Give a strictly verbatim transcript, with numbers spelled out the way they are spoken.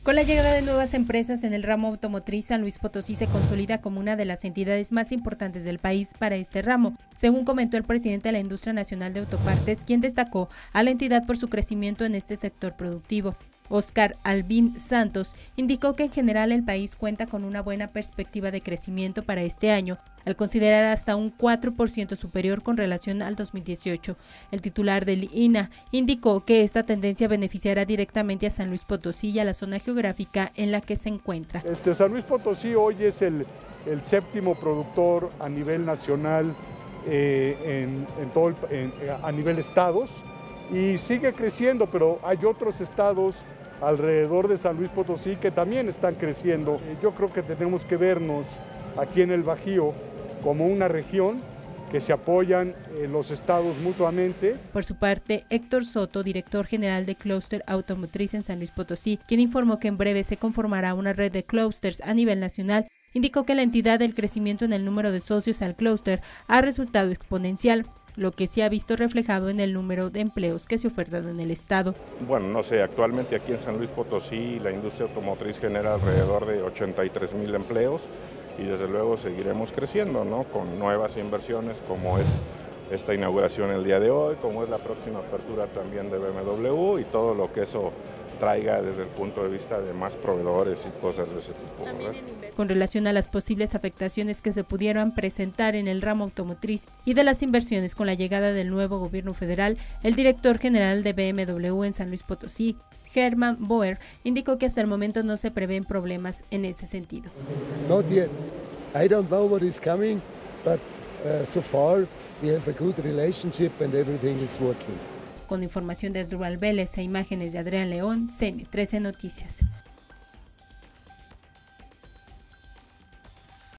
Con la llegada de nuevas empresas en el ramo automotriz, San Luis Potosí se consolida como una de las entidades más importantes del país para este ramo, según comentó el presidente de la Industria Nacional de Autopartes, quien destacó a la entidad por su crecimiento en este sector productivo. Óscar Albín Santos indicó que en general el país cuenta con una buena perspectiva de crecimiento para este año, al considerar hasta un cuatro por ciento superior con relación al dos mil dieciocho. El titular del I N A indicó que esta tendencia beneficiará directamente a San Luis Potosí y a la zona geográfica en la que se encuentra. Este, San Luis Potosí hoy es el, el séptimo productor a nivel nacional, eh, en, en todo el, en, a nivel estados, y sigue creciendo, pero hay otros estados alrededor de San Luis Potosí que también están creciendo. Yo creo que tenemos que vernos aquí en el Bajío como una región que se apoyan en los estados mutuamente. Por su parte, Héctor Soto, director general de Clúster Automotriz en San Luis Potosí, quien informó que en breve se conformará una red de clústers a nivel nacional, indicó que la entidad del crecimiento en el número de socios al clúster ha resultado exponencial, lo que se ha visto reflejado en el número de empleos que se ofertan en el estado. Bueno, no sé, actualmente aquí en San Luis Potosí la industria automotriz genera alrededor de ochenta y tres mil empleos y desde luego seguiremos creciendo, ¿no? Con nuevas inversiones como es esta inauguración el día de hoy, como es la próxima apertura también de B M W y todo lo que eso traiga desde el punto de vista de más proveedores y cosas de ese tipo, ¿verdad? Con relación a las posibles afectaciones que se pudieran presentar en el ramo automotriz y de las inversiones con la llegada del nuevo gobierno federal, el director general de B M W en San Luis Potosí, Hermann Boer, indicó que hasta el momento no se prevén problemas en ese sentido. Not yet. I don't know what is coming, but uh, so far we have a good relationship and everything is working. Con información de Asdrúbal Vélez e imágenes de Adrián León, C N trece Noticias.